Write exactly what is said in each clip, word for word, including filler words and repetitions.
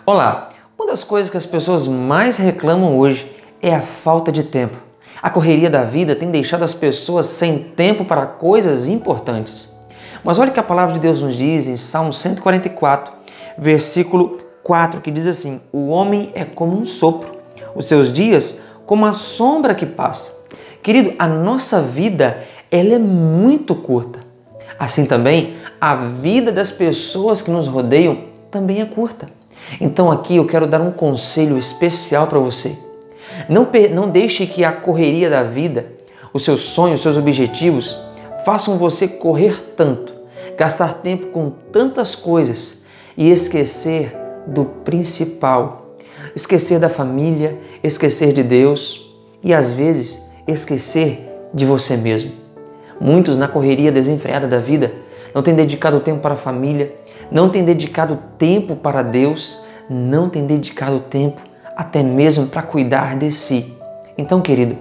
Olá! Uma das coisas que as pessoas mais reclamam hoje é a falta de tempo. A correria da vida tem deixado as pessoas sem tempo para coisas importantes. Mas olha o que a palavra de Deus nos diz em Salmo cento e quarenta e quatro, versículo quatro, que diz assim: o homem é como um sopro, os seus dias como a sombra que passa. Querido, a nossa vida ela é muito curta. Assim também, a vida das pessoas que nos rodeiam também é curta. Então aqui eu quero dar um conselho especial para você. Não, não deixe que a correria da vida, os seus sonhos, os seus objetivos, façam você correr tanto, gastar tempo com tantas coisas e esquecer do principal. Esquecer da família, esquecer de Deus e às vezes esquecer de você mesmo. Muitos na correria desenfreada da vida não têm dedicado tempo para a família, não têm dedicado tempo para Deus, não têm dedicado tempo até mesmo para cuidar de si. Então, querido,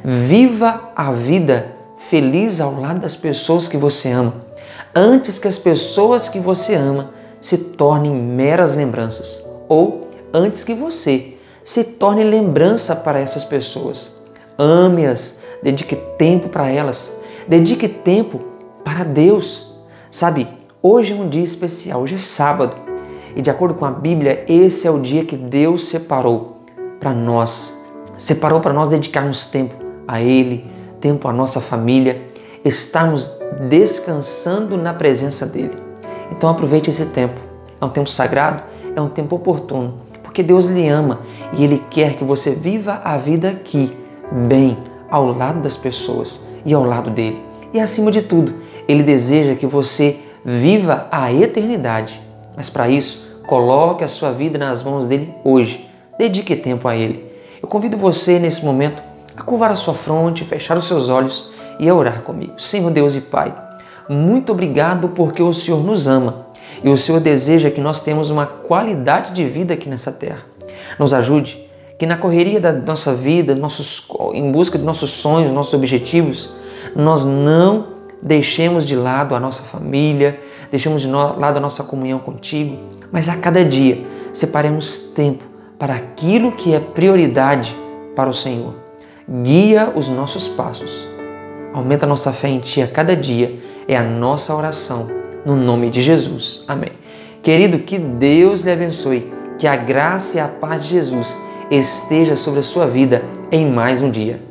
viva a vida feliz ao lado das pessoas que você ama, antes que as pessoas que você ama se tornem meras lembranças, ou antes que você se torne lembrança para essas pessoas. Ame-as, dedique tempo para elas, dedique tempo para Deus. Sabe, hoje é um dia especial, hoje é sábado, e de acordo com a Bíblia, esse é o dia que Deus separou para nós. Separou para nós dedicarmos tempo a Ele, tempo à nossa família, estarmos descansando na presença dEle. Então aproveite esse tempo. É um tempo sagrado, é um tempo oportuno, porque Deus lhe ama e Ele quer que você viva a vida aqui, bem, ao lado das pessoas e ao lado dEle. E acima de tudo, Ele deseja que você viva a eternidade. Mas para isso, coloque a sua vida nas mãos dEle hoje. Dedique tempo a Ele. Eu convido você nesse momento a curvar a sua fronte, fechar os seus olhos e a orar comigo. Senhor Deus e Pai, muito obrigado porque o Senhor nos ama e o Senhor deseja que nós tenhamos uma qualidade de vida aqui nessa terra. Nos ajude que na correria da nossa vida, nossos, em busca de nossos sonhos, nossos objetivos, nós não deixemos de lado a nossa família, deixemos de lado a nossa comunhão contigo, mas a cada dia separemos tempo para aquilo que é prioridade para o Senhor. Guia os nossos passos. Aumenta a nossa fé em Ti a cada dia. É a nossa oração, no nome de Jesus. Amém. Querido, que Deus lhe abençoe, que a graça e a paz de Jesus esteja sobre a sua vida em mais um dia.